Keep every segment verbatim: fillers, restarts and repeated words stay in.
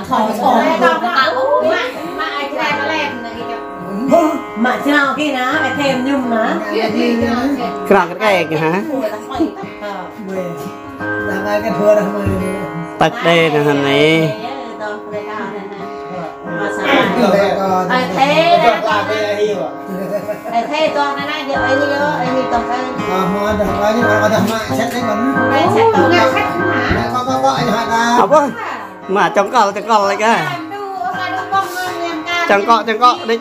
khó khó mà ai ra nó làm mà chào kia ná phải thêm nhung ná cái cái cái hả tật đây là hình này ai thế ai thế toàn này này ai đi đó ai đi toàn đây mà được bao nhiêu mà được mà xét đấy vẫn xét toàn nghe xét hả có có có anh hỏi ta học á mà trong cò trong cò lại cái chẳng cọ chẳng cọ đấy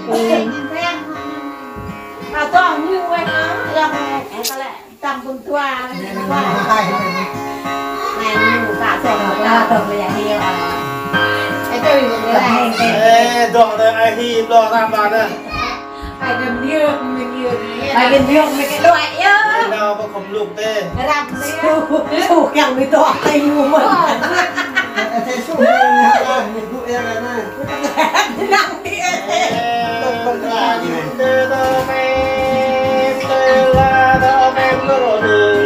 à toàn như vậy đó làm em ta lại tầm cùng tua này nhiều cả sổ ta tưởng là nhiều à cái chơi cái này ê dọn rồi ai hi lo làm bạn à phải đừng nhiều mình nhiều phải đừng nhiều mấy cái loại á đâu mà không lục thế làm gì chủ kẹo mới tỏ tay mua mình thế số này mình vụ em này nặng đi không là gì tê tê mê tê la tê mê có rồi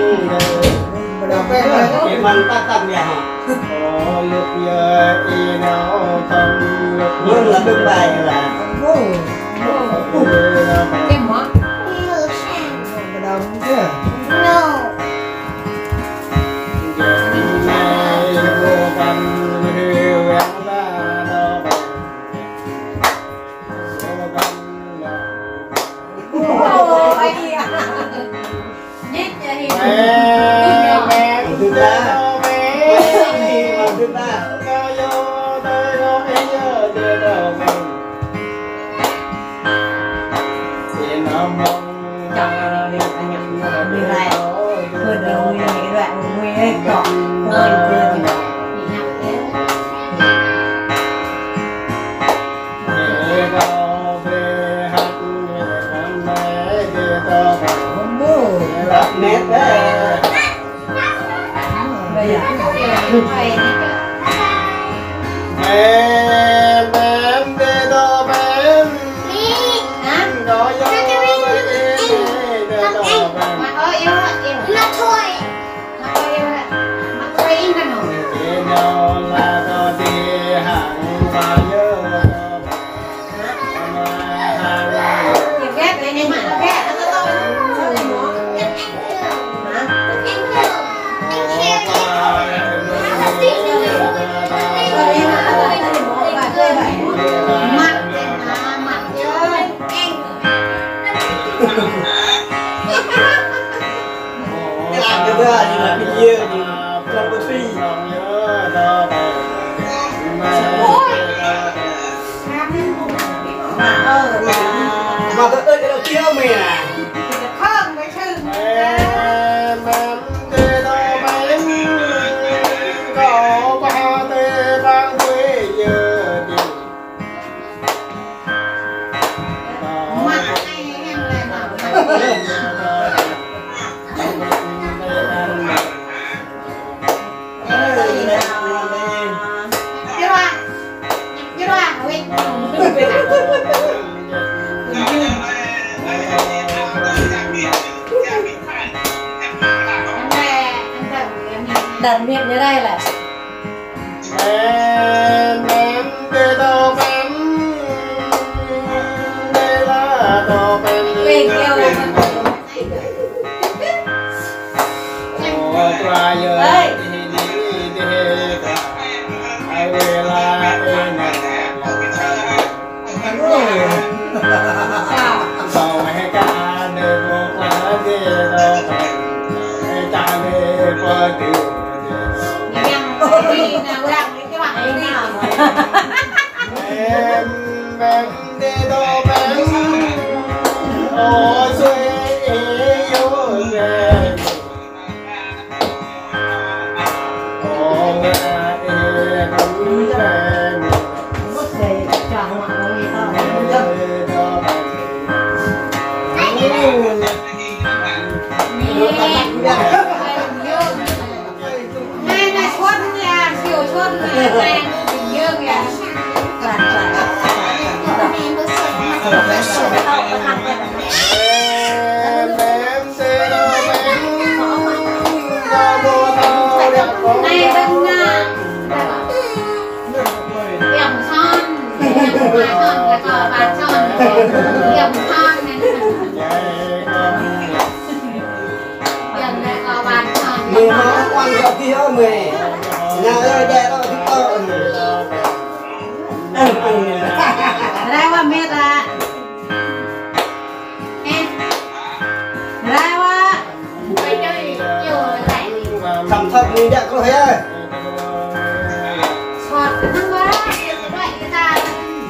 cái mình ta tầm nhà hả lúc giờ y nào không luôn là đừng bài là cái món no nét đấy bây giờ em em để đó em đó yo mà ơi yêu yêu nó thôi mà ơi yêu mà ơi im cái nồi để nhau là đó đi hàng và nhớ nhiều ghét đấy nhưng mà nó ghét nó to sao lại nó làm cái bữa thì là cái gì thì là cái phi mà tôi tới cái đầu kia mày à không cái sự em em để đó em có ba tê bang quê giờ đi mặt này em lại bảo Chưa à? Chưa à? Ôi. Đặt miệng như đây là em em để đâu em để là đâu em về kêu oh try your đi đi đi ai về là em sao hay cả để một lá để đâu em cha để qua điều đi nào làm cái bạn đi nào em em để đâu em ôi xuôi yêu em ôi em em có thể chọn mọi người ta này này xuân nhà chiều xuân này dương kìa em em sẽ đâu em ra vô thao đẹp có này đừng อนแล้วก็บานช่อนเยี่ยมช่อนนั่นเยี่ยมแล้วก็บานช่อน mười hai quan trọng kia mười nhà ơi đẹp đó chúng tôi ได้ว่าเมตตาเอ๊ะได้ว่าไปเจออยู่ไหน thầm thầm nhìn đẹp có thấy ơi ช็อตทั้งว่าด้วยกีตาร์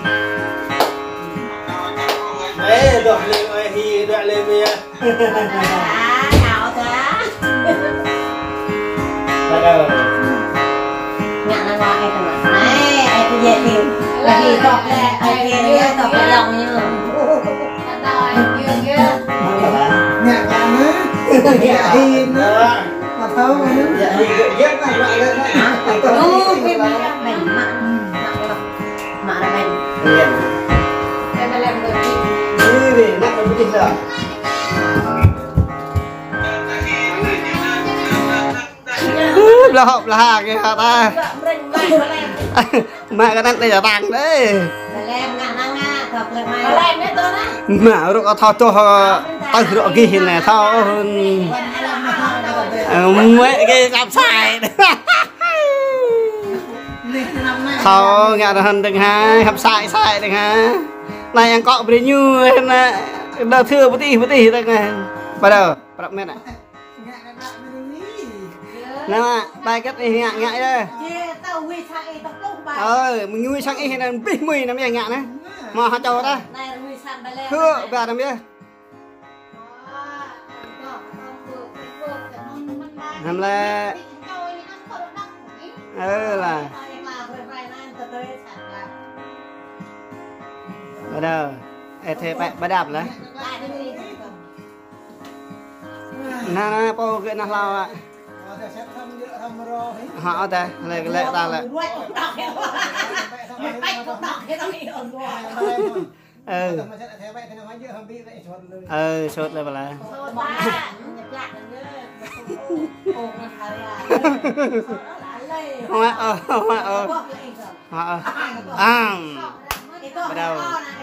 đấy được lên ơi thì được lên mía หนาวจ้า bắt đầu งานว่าไอ้ตัวไหนไอ้ตัวเย็นดิไอ้ที่ตอกแหละไอ้ที่เนี่ยตอกไปลองนี่เลยตายเยอะเยอะ nhẹ nhàng nữa nhẹ hiền nữa mà thâu nữa dạ thì ghép này lại lên đấy ดูเป็นแบ่งหมักหมักหมักแบ่ง hiền เป็นอะไรเป็นตัวที่ như để nặng là cái gì rồi là học là hàng cái hả ta mẹ cái này là bằng đấy แรงงานงานตอกเลยไหมแรงเนี่ยตัวนะ mà rồi có thao cho họ tăng rồi cái hình này thao hơn mấy cái làm sai thao ngã hơn đừng ha hấp sai sai đừng ha này anh cọ bên như nè đợt thưa một tí một tí đây này bắt đầu bắt đầu mẹ này nè bài cách này ngại ngại đây ờ mình nuôi sang ý này bị mùi nằm vậy ngại này mà họ cho đó thưa về nằm vậy nằm là ờ là bắt đầu ê thế bạn bắt đạp đấy nè nè po cái nào lao ạ họ đây lệ lệ ta lại ừ ừ sốt lên vào lại không ờ không ờ họ à bắt đầu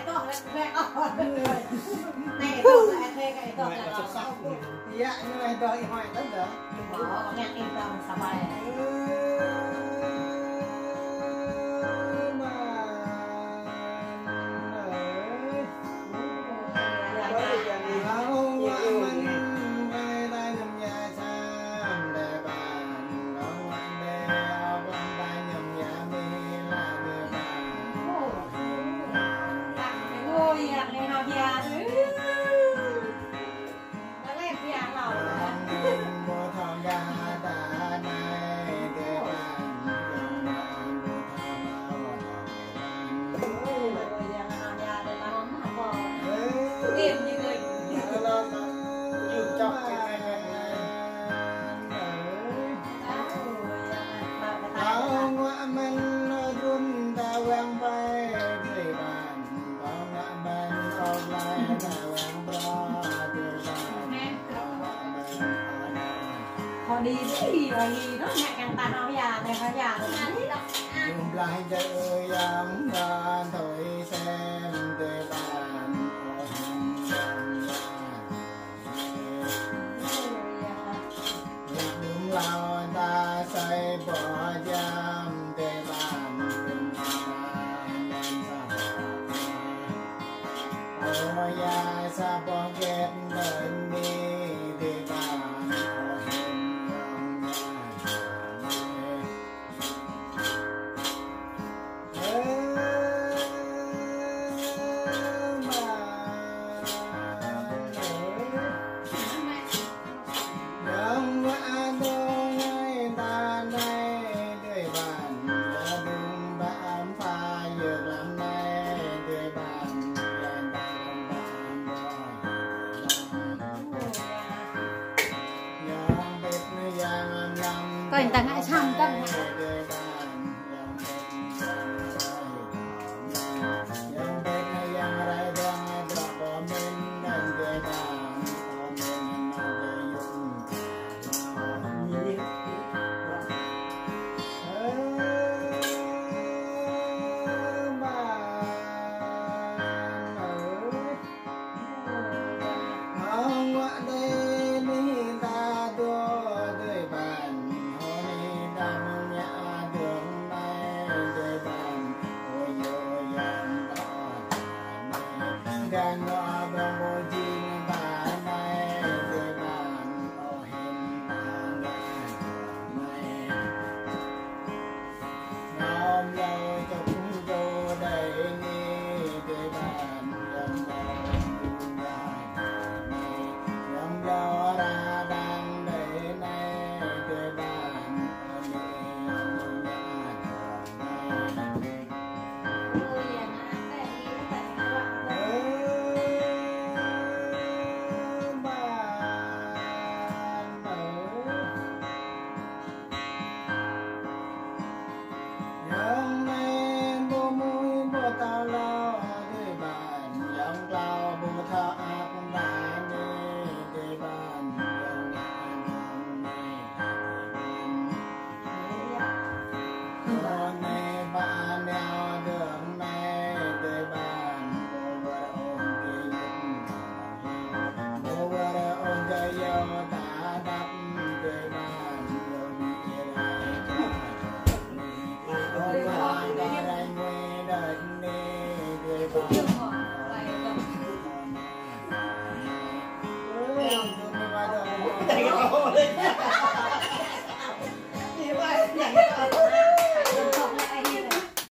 dạ như này đợi hỏi tất cả đi đi rồi nó nhạc càng ta nói già này phải già rồi dùng lại chơi dám gan thôi xem để bàn đúng lao ta say bỏ jam để bàn ôi ya sa bỏ ghét đến đi để bàn có người ta